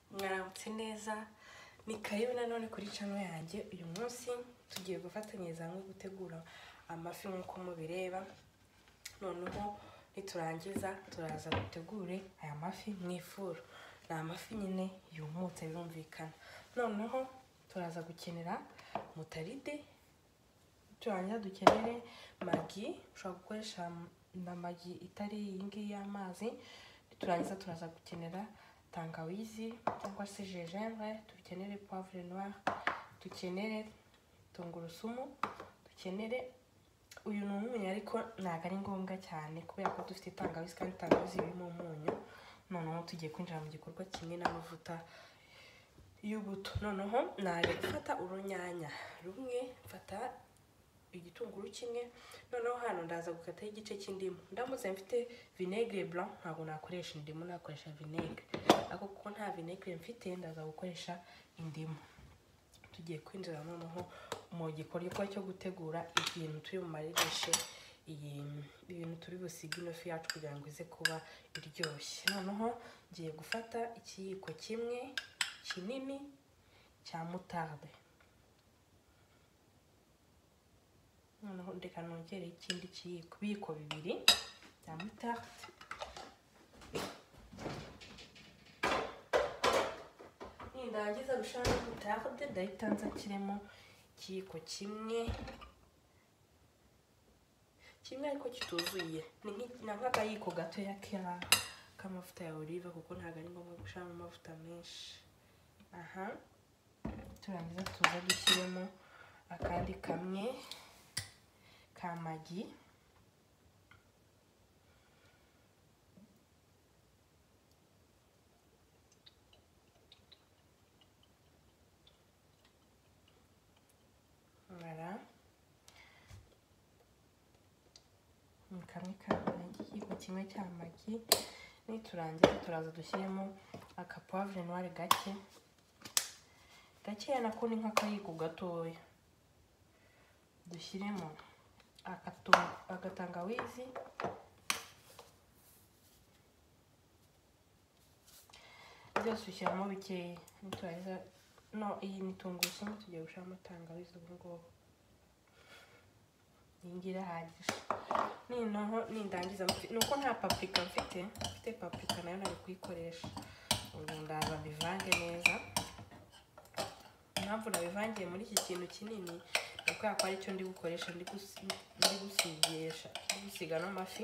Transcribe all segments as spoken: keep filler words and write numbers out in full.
Mwaramutse neza, ni karibu nanone kuri channel yanjye. Uyu munsi tugiye gufatanyiriza hamwe gutegura amafi nk'uko mubireba. Noneho niturangiza turaza gutegure aya mafi mu ifuru. Ni amafi nyine yumutse birumvikana. Noneho turaza gukenera mutaride, turangiza dukenere magi, ushobora gukoresha na magi itari iyi ngiyi y'amazi. Turangiza turaza gukenera tangawizi cyangwa se gingembre, dukenere poivre noire, dukenere tungurusumu, dukenere uyu ni umunyu ariko ntabwo ari ngombwa cyane kubera ko dufite tangawizi kandi tangawizi irimo umunyu. Noneho tugiye kwinjira mu gikorwa kimwe n'amavuta y'ubuto. Noneho naje gufata urunyanya rumwe, mfata igitunguru kimwe. Noneho hano ndaza gukataho igice cy'indimu. Ndamutse mfite vinaigre blanc ntabwo nakoresha indimu, nakoresha vinaigre. Ariko kuko nta vinaigre mfite ndaza gukoresha indimu. Tugiye kwinjira noneho mu gikorwa cyo gutegura ibintu turi bumaririshe iyi ibintu turi busige ino fi yacu kugira ngo ize kuba iryoshye. Noneho ngiye gufata ikiyiko kimwe kinini cya moutarde. Noneho ndeka nongere ikindi kiyiko biko bibiri cya moutarde. Nindangiza gushaka moutarde ndahita nzakiremo ikiyiko kimwe kimwe ariko kituzuye, ni nk'akayiko gatoya k'amavuta ya olive kuko ntabwo ari ngombwa gushiramo amavuta menshi. Aha, turangiza tuza dushyiremo akandi kamwe ka magi. Voilà. Kamwe ka magi, ikiyiko kimwe cya magi. Niturangiza turaza dushyiremo aka poivre noire gake. Gakeya nako ni nk'akayiko gatoya. Dushyiremo agatangawizi, byose ushyiramo bikeya. Niturangiza no iyi ni tungurusumu, tugiye gushiramo tangawizi ubwo ngubwo. Iyi ngiyi irahagije. Noneho nindangiza nuko nta paprika mfite, mfite paprika nayo nari kuyikoresha. Ubu ndaza bivange neza. Impamvu nabivangiye muri iki kintu kinini ni kubera ko aricyo ndi gukoresha, ndi gusigisha, ndi gusiga n'amafi.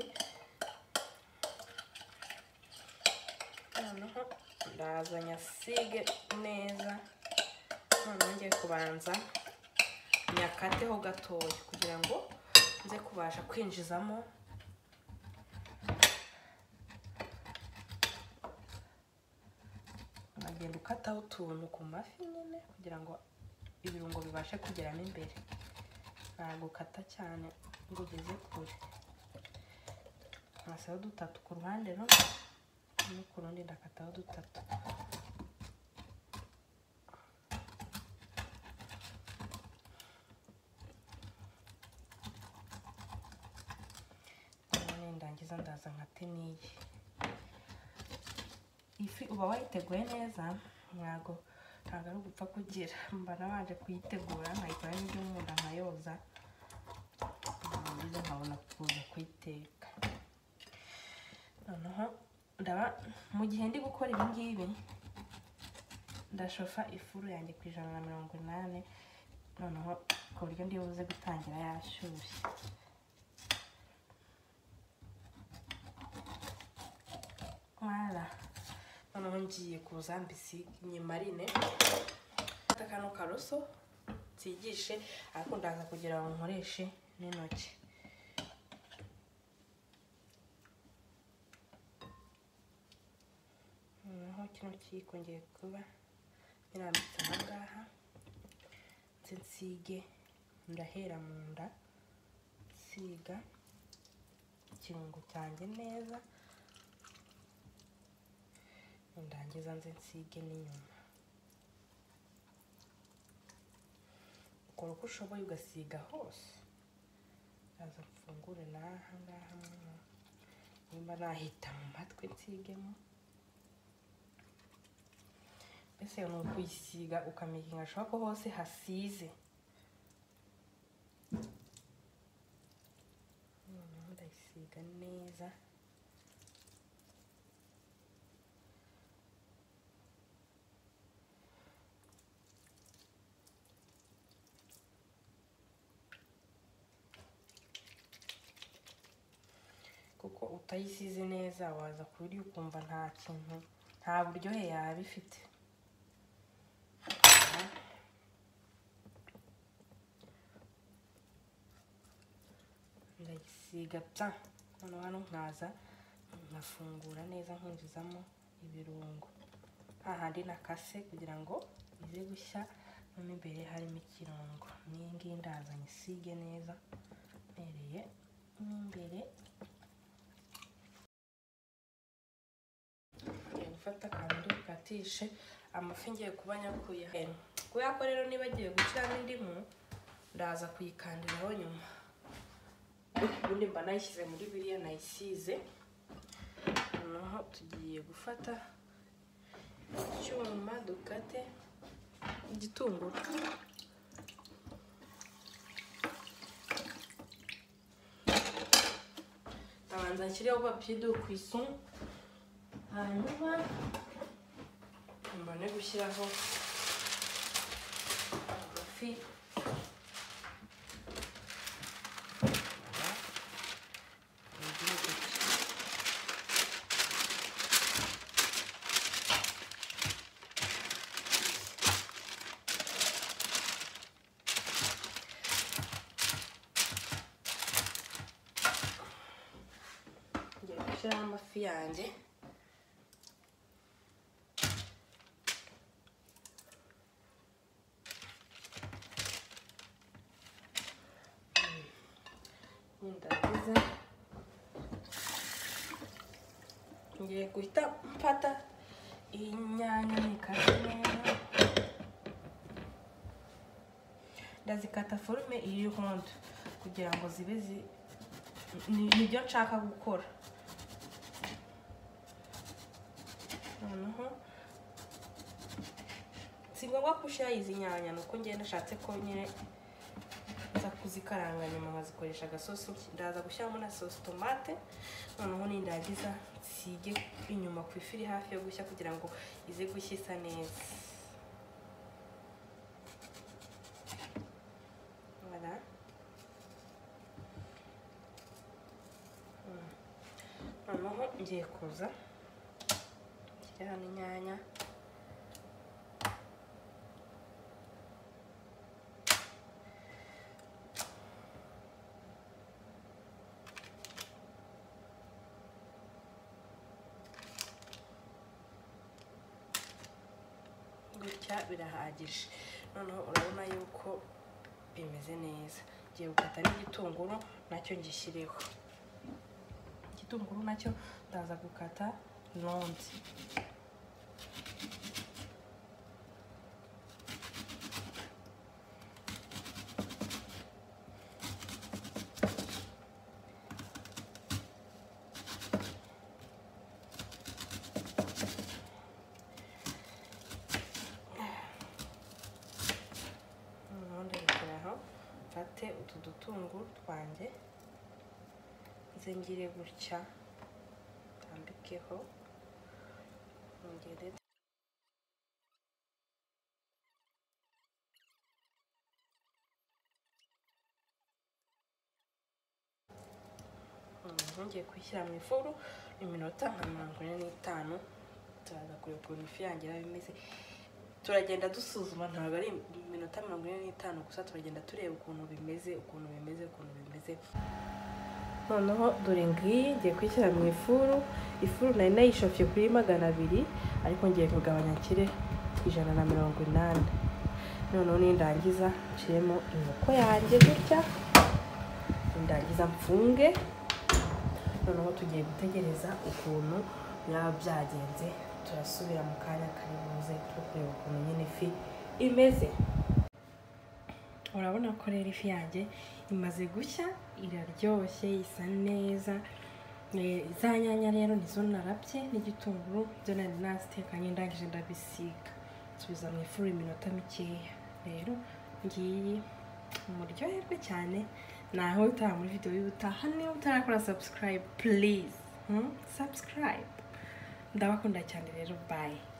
Noneho ndaza nyasige neza. Noneho ngiye kubanza nyakateho gatoya kugira ngo nze kubasha kwinjizamo agenda ukataho utuntu ku mafi nyine kugira ngo ibirungo bibashe kugeramo imbere. Ntabwo ukata cyane ngo ugeze kure. Nkasaho dutatu ku ruhande no no ku rundi ndakataho dutatu. Ndangiza ndaza nkate niyi. Ifi uba wayiteguye neza, ntago ntago ari gupfa kugira. Mba nabanje kuyitegura nkayikora n'ibyo nkunda nkayoza, ngize nkabona kuza kuyiteka. Noneho ndaba mu gihe ndi gukora ibi ngibi ndashofa ifuru yanjye ku ijana na mirongo inani. Noneho ku buryo ndi buze gutangira yashyushye. Voilà. Noneho ngiye kuza mbisiga marine. Fata kano karoso nsigishe, ariko ndaza kugira ngo nkoreshe n'intoki. Noneho kino kiyiko ngiye kuba nyirambitse aha ngaha. Nze nsige, ndahera mu nda nsiga ikirungo cyanjye neza. Ndangiza nze nsige n'inyuma. Ukora uko ushoboye ugasiga hose. Aza mfungure n'aha ngaha nimba nahita mu matwi nsigemo. mbese ni ukuyisiga ukamikinga ashobora ko hose hasize. Ndayisiga neza. Kuko utayisize neza waza kurya ukumva nta kintu, nta buryohe yaba ifite. Ndayisiga pya. Noneho hano nkaza nkafungura neza nkinjizamo ibirungo hahandi nakase kugira ngo ize gushya mo imbere harimo ikirungo. N'iyi ngiyi ndaza nyisige neza mpereye mo imbere. Ngiye gufata akantu dukatishe amafi ngiye kuba nyakuye hano. Kubera ko rero niba agiye guciramo indimu ndaza kuyikandiraho nyuma. Ubundi mba nayishyize muri biriya nayisize. Noneho tugiye gufata icyuma dukate igitunguru. Ndabanza nshyirireho papier de cuisson, hanyuma mbone gushyiraho amafi. Gushyiraho amafi yanjye. Ndagize ngiye guhita mfata inyanya nikata neza. Ndazikata forume iri ronde kugira ngo zibe zi nibyo nshaka gukora. Noneho si ngombwa gushyira izi nyanya, nuko ngenda nashatse ko nyine nza kuzikaranga nyuma nkazikoresha agasosi. Ndaza gushyiramo na sauce tomate. Noneho nindagiza nsige inyuma ku ifi iri hafi yo gushya kugira ngo ize gushya isa neza. Voilà. Noneho ngiye kuza nshyira hano inyanya. Gutya birahagije. Noneho urabona yuko bimeze neza. Ngiye gukata n'igitunguru nacyo ngishyireho. Igitunguru nacyo ndaza gukata ronde. Mfate utu dutunguru twanjye nze ngire gutya tambikeho ngere. Ngiye kwishyira mu ifuru iminota nka mirongo ine n'itanu. Turaza kureba ukuntu ifi yanjye bimeze. Turagenda dusuzuma, ntabwo ari iminota mirongo ine n'itanu gusa, turagenda tureba ukuntu bimeze ukuntu bimeze ukuntu bimeze. Noneho dore ngiyi ngiye kwishyira mu ifuru. Ifuru nari nayishofye kuri magana abiri ariko ngiye kugabanya nshyire ijana na mirongo inani. Noneho nindangiza nshyiremo inkoko yanjye gutya, nindangiza mfunge. Noneho tugiye gutegereza ukuntu byaba byagenze. Turasubira mu kanya kari buze kureba ukuntu nyine ifi imeze. Urabona ko rero ifi yanjye imaze gushya, iraryoshye, isa neza. Za nyanya rero nizo narabye n'igitunguru byo nari nazitekanye ndangije ndabisiga. tubiza mu ifuru iminota mikeya. Rero ngiyi muryoherwe cyane, naho utaha muri video y'ubutaha. Niba utarakora subscribe please hmm? subscribe. Ndabakunda cyane rero, bye.